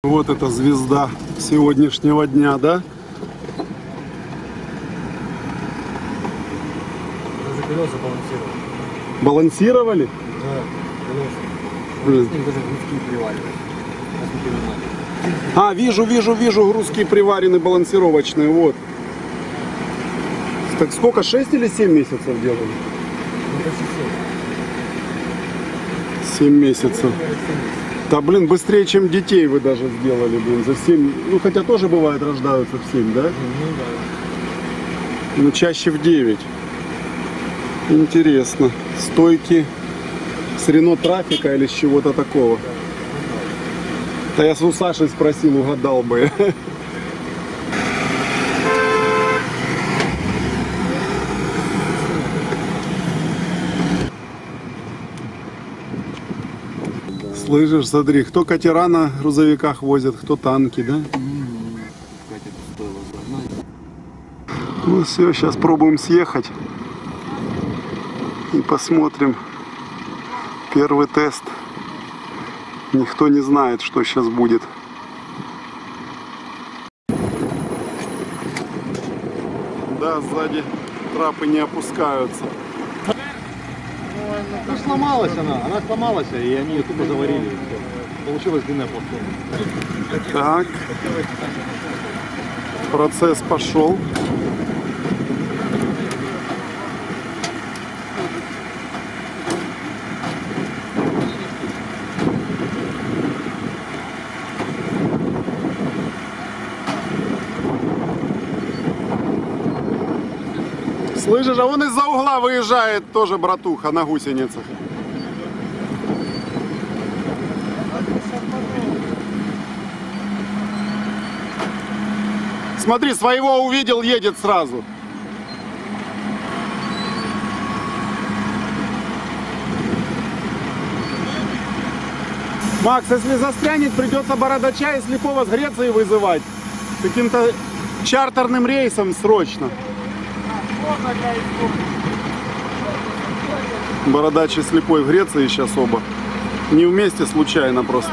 Вот эта звезда сегодняшнего дня, да? Даже колеса балансировали. Балансировали? Да, колеса. С них даже грузки приваривались. А, вижу, грузки приварены балансировочные, вот. Так сколько, 6 или 7 месяцев делали? Ну, почти 7 месяцев. Да, блин, быстрее, чем детей вы даже сделали, блин, за 7. Ну, хотя тоже бывает, рождаются в 7, да? Ну, да. Но чаще в 9. Интересно. Стойки с Рено Трафика или с чего-то такого? Да я у Саши спросил, угадал бы. Слышишь, смотри, кто катера на грузовиках возят, кто танки, да? Ну все, сейчас пробуем съехать и посмотрим первый тест. Никто не знает, что сейчас будет. Да, сзади трапы не опускаются. Ну, сломалась она сломалась, и они ее тупо заварили. Получилась длинная платформа. Так, процесс пошел. Слышишь, а он из-за угла выезжает тоже братуха на гусеницах. Смотри, своего увидел, едет сразу. Макс, если застрянет, придется бородача и слепого с Греции вызывать. Каким-то чартерным рейсом срочно. Бородач и слепой в Греции сейчас оба. Не вместе, случайно просто.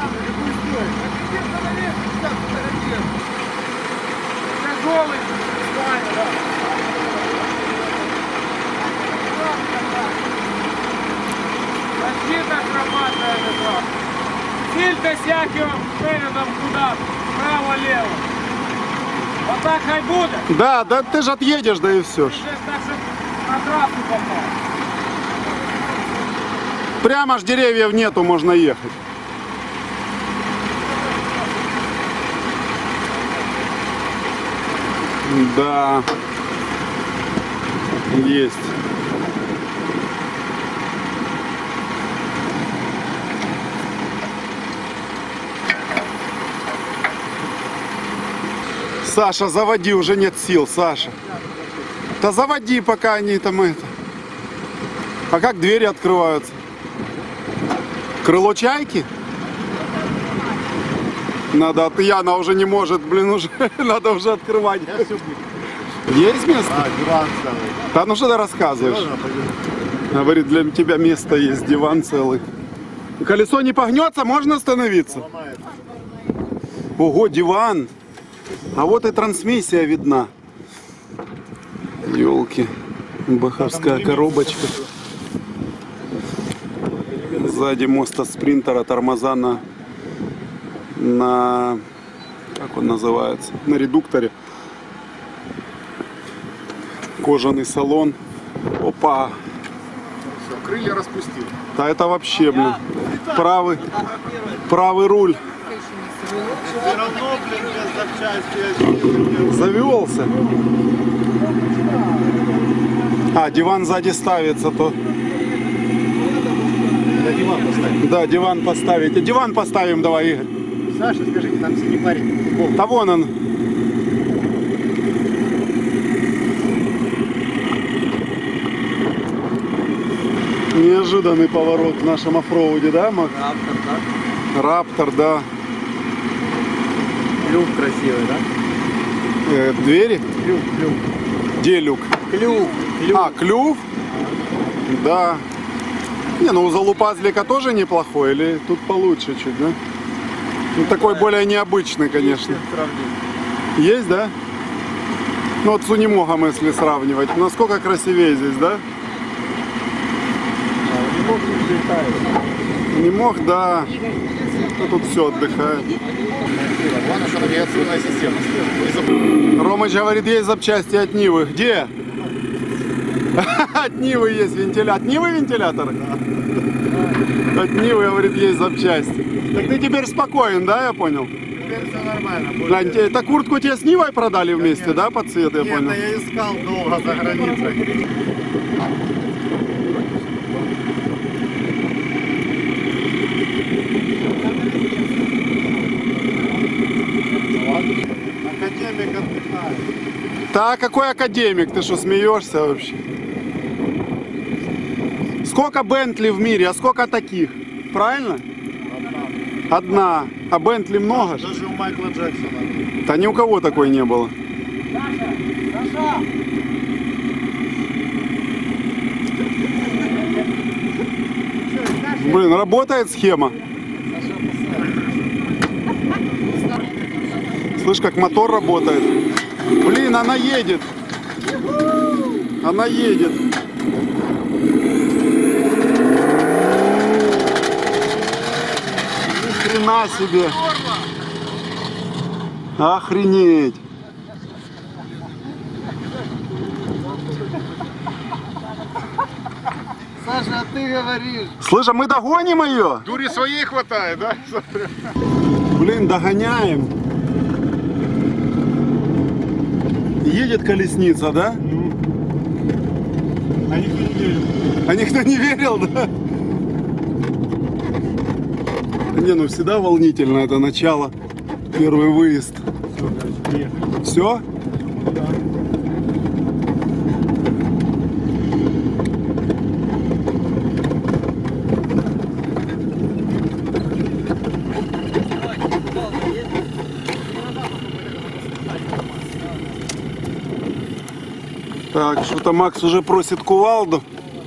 Сильно всяким передом куда? Право-лево. Вот так хай будет. Да, да ты же отъедешь, да и все. На трассу попал. Прямо ж деревьев нету, можно ехать. Да. Есть. Саша, заводи, уже нет сил, Саша. Да заводи, пока они там это. А как двери открываются? Крыло чайки? Надо, Яна уже не может, блин, уже надо уже открывать. Есть место? А, диван целый. Да ну что ты рассказываешь? Говорит, для тебя место есть, диван целый. Колесо не погнется, можно остановиться? Ого, диван. А вот и трансмиссия видна. Ёлки. Баховская коробочка. Сзади моста спринтера тормоза на как он называется? На редукторе. Кожаный салон. Опа. Все, крылья распустил. Да это вообще, блин. Правый руль. все равно, блин, без запчасти. Завелся. А, диван сзади ставится, то. Да, диван поставить. Да, диван поставить. Диван поставим, давай, Игорь. Саша, скажите, там синий парень. Да вон он. Неожиданный поворот в нашем оффроуде, да, Макс? Раптор, да? Раптор, да. Клюв красивый, да? Двери? Клюв. Где люк? Клюв. А, клюв? Да. Не, ну у залупазлика тоже неплохой, или тут получше чуть, да? Ну, такой более необычный, конечно. Есть, да? Ну вот с Унимогом, если сравнивать. Насколько красивее здесь, да? Унимог, да. А тут все отдыхает. Главное, что навигационная система. Ромыч говорит, есть запчасти от Нивы. Где? От Нивы есть вентилятор. От Нивы вентилятор? От Нивы, говорит, есть запчасти. Так ты теперь спокоен, да, я понял? Теперь все нормально. Глянь, это куртку тебе с Нивой продали вместе, да, под цвет, я понял? Нет, я искал долго за границей. Академик отдыхает. Да, какой академик? Ты что, смеешься вообще? Сколько Бентли в мире, а сколько таких? Правильно? Одна. А Бентли много? ж? Даже у Майкла Джексона. Да ни у кого такой не было. Саша! Блин, работает схема. Слышь, как мотор работает. Блин, она едет. Она едет. Ни хрена себе. Охренеть. Саша, а ты говоришь. Слышь, а мы догоним ее? Дури своей хватает, да? Блин, догоняем. Едет колесница, да? А никто не верит. А никто не верил, да? Не, ну всегда волнительно это начало. Первый выезд. Все? Так, что-то Макс уже просит кувалду.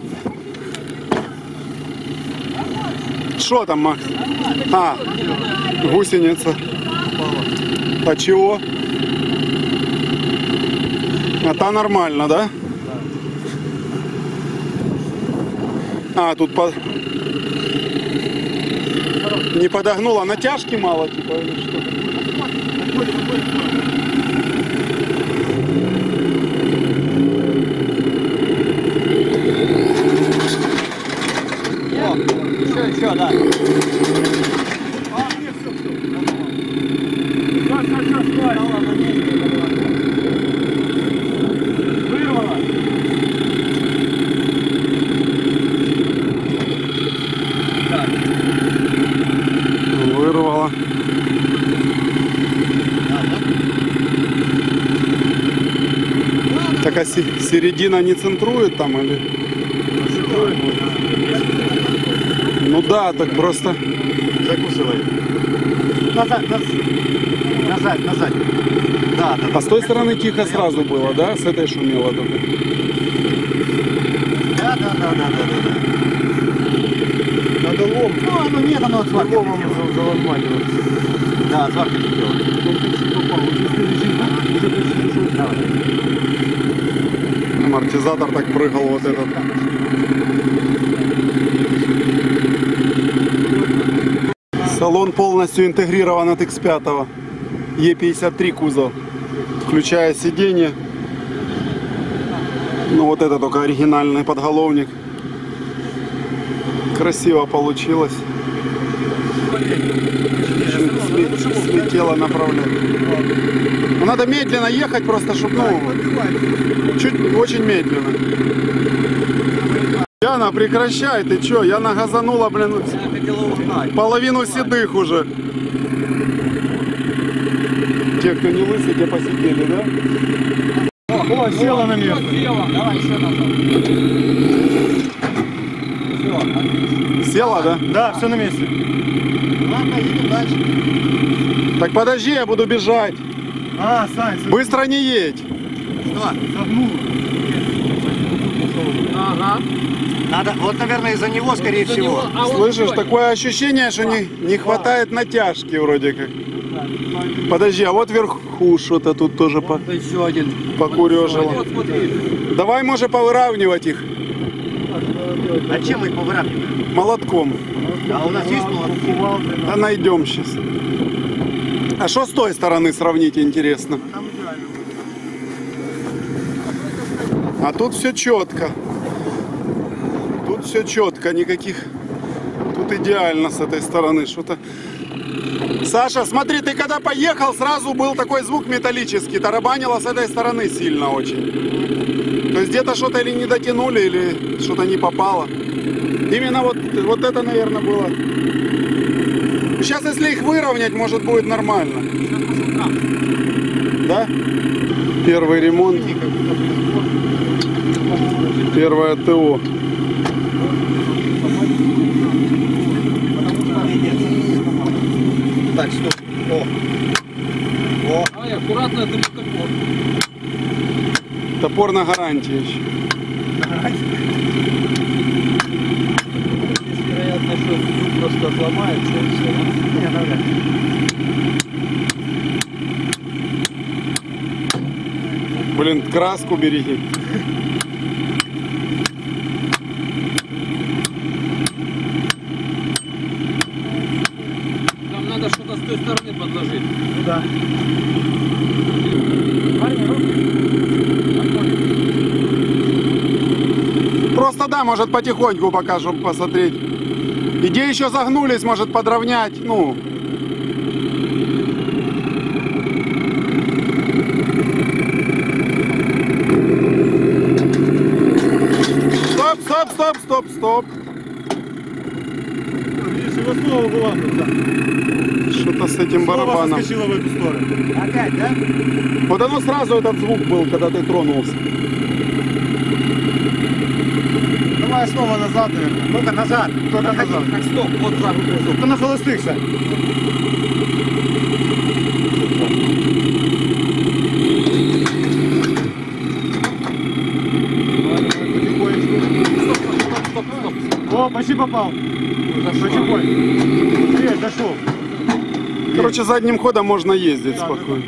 Что там, Макс? А, гусеница. А чего? А та нормально, да? А, тут не подогнула, натяжки мало, типа, или что? Еще, да. Вырвало. Вырвала. Так а середина не центрует там или? Ну да, так просто. Закусывай. Назад, назад, назад. Да, да. А с той стороны тихо сразу было, да? С этой шумело только. Да. Надо лом. Ну нет, оно от сварки летело. Да, от сварки летело. Амортизатор так прыгал вот этот. Салон полностью интегрирован от X5. Е53 кузов. Включая сиденье. Ну вот это только оригинальный подголовник. Красиво получилось. Слетело направление. Ну, надо медленно ехать просто, чтобы, ну, чуть, очень медленно. Яна, прекращай, ты чё? Яна газанула, блин, половину седых уже. Те, кто не лысый, те посидели, да? О, села на место. Давай еще назад. Села, да? Да, все на месте. Ладно, едем дальше. Так подожди, я буду бежать. А, Сань, Быстро не едь. что? Загнула. Ага. Надо, вот, наверное, из-за него, скорее всего. Слышишь, такое ощущение, что не хватает натяжки вроде как. Подожди, а вот вверху что-то тут тоже Еще один. покурежило. Вот смотри. Давай, может, повыравнивать их А чем мы их повыравниваем? молотком. А у нас есть молоток? Да найдем сейчас. А что с той стороны сравнить, интересно? А тут все четко. Тут все четко, никаких... Тут идеально с этой стороны. Что-то... Саша, смотри, ты когда поехал, сразу был такой звук металлический. Тарабанило с этой стороны сильно очень. То есть где-то что-то или не дотянули, или что-то не попало. Именно вот это, наверное, было. Сейчас, если их выровнять, может, будет нормально. Да? Первый ремонт. Первое ТО. Так, стоп. О. Ай, аккуратно, это не топор. Топор на гарантии еще. Здесь, вероятно, что зуб просто отломается и все. Не, навряд ли. Блин, краску береги. Там надо что-то с той стороны подложить. Ну да. Просто да, может потихоньку пока, чтобы посмотреть. Где еще загнулись, может подровнять. Ну. Стоп. Видишь, его снова выламывается. Что-то с этим барабаном. Соскочило в эту сторону. Опять, да? Вот оно сразу этот звук был, когда ты тронулся. Давай снова назад, наверное. Ну-ка назад. Только назад. Так, стоп, вот правый кружок. Только на холостых, Сань. Стоп. О, почти попал. Потихоньку. Есть, дошел. Короче, задним ходом можно ездить спокойно.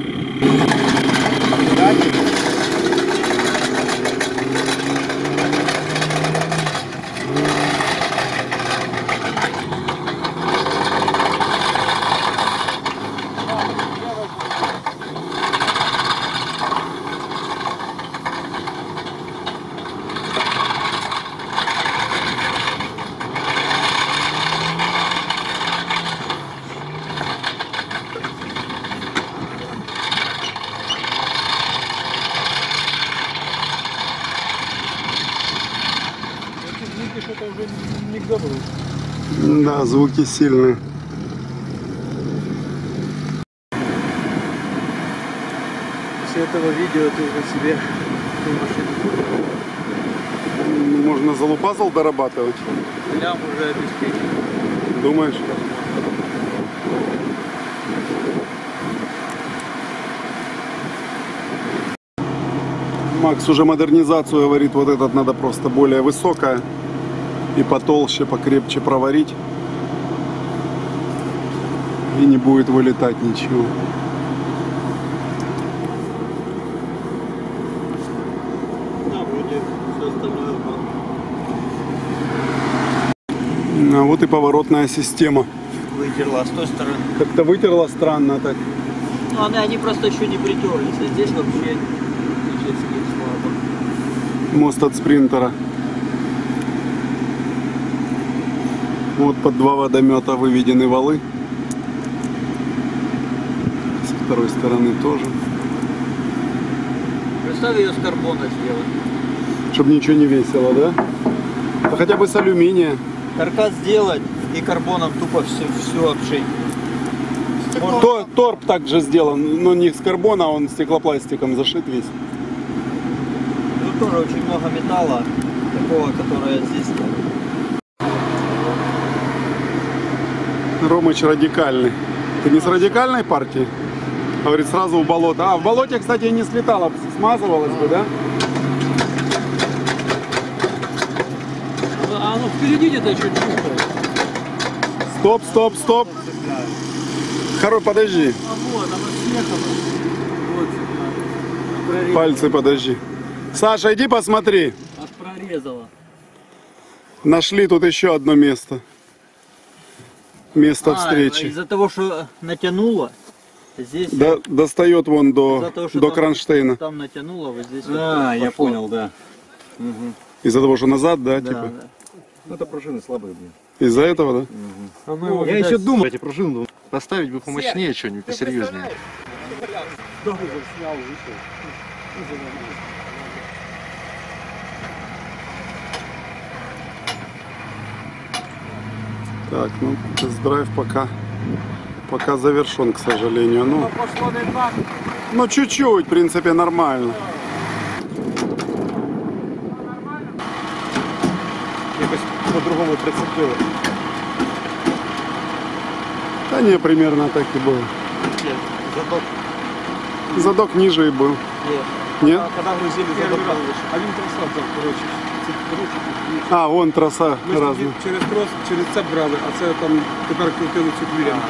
Что-то уже не к добру. Да, звуки сильные. После этого видео ты уже себе Можно за лупазл дорабатывать. Лям уже обеспечен. Думаешь? Макс уже модернизацию говорит, вот этот надо просто более высокая и потолще, покрепче проварить. И не будет вылетать ничего. Да, вроде все остальное. А вот и поворотная система. Вытерла с той стороны. Как-то вытерла странно так. Ну, они просто еще не притерлись. А здесь вообще физически слабо. Мост от спринтера. Вот под два водомета выведены валы. Со второй стороны тоже. Представь ее с карбона сделать. Чтобы ничего не весило, да? Да хотя бы с алюминия. Каркас сделать и карбоном тупо все обшить. Торп также сделан, но не с карбона, он стеклопластиком зашит весь. Тут тоже очень много металла, такого, которое здесь. Ромыч радикальный. Ты не с радикальной партии? Говорит, сразу в болото. А, в болоте, кстати, не слетало, смазывалось бы, да? впереди где-то чуть-чуть. Стоп, стоп, стоп. Подожди. А вот, она съехала. Вот, прорезала. Пальцы подожди. Саша, иди посмотри. Аж прорезала. Нашли тут еще одно место. Место встречи. Из-за того, что натянуло, здесь Достает вон из-за того, что до там- кронштейна. Там натянуло, вот здесь. А, вот я пошло. понял, да. Из-за того, что назад, да, Да, типа? да. Ну это пружины слабые, блин. Из-за этого, да? Я еще думал, эти пружины поставить бы помощнее что-нибудь, посерьезнее. Так, ну, тест-драйв пока завершен, к сожалению. Ну, Пошло не так. ну, чуть-чуть, в принципе, нормально. Якось по-другому прицепили. Да не, примерно так и было. Задок. Задок ниже и был. Нет. Нет? Когда грузили задок повыше. А він тросав там, коротше. Це, коротше, А, вон трасса ми ж разная. тоді через трос, через це брали, а це там тепер крутили цю двірянку.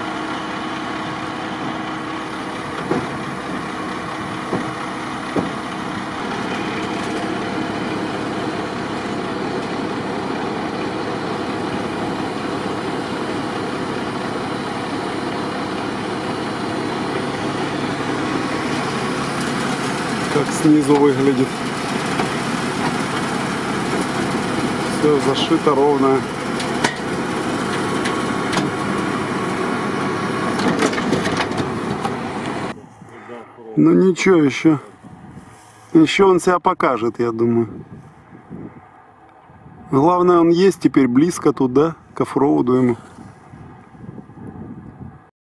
Как снизу выглядит. Все зашито ровно. Ну ничего, еще он себя покажет, я думаю. Главное, он есть теперь близко туда, к оффроуду ему.